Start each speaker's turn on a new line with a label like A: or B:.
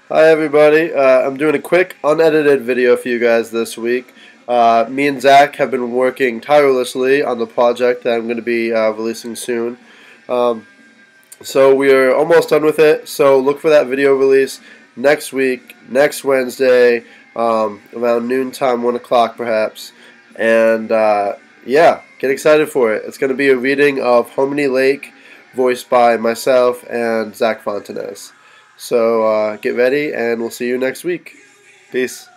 A: Hi everybody, I'm doing a quick unedited video for you guys this week. Me and Zach have been working tirelessly on the project that I'm going to be releasing soon. Um, so we are almost done with it, so look for that video release next week, next Wednesday, around noontime, 1 o'clock perhaps. And yeah, get excited for it. It's going to be a reading of Hominy Lake, voiced by myself and Zach Fontanez. So get ready, and we'll see you next week. Peace.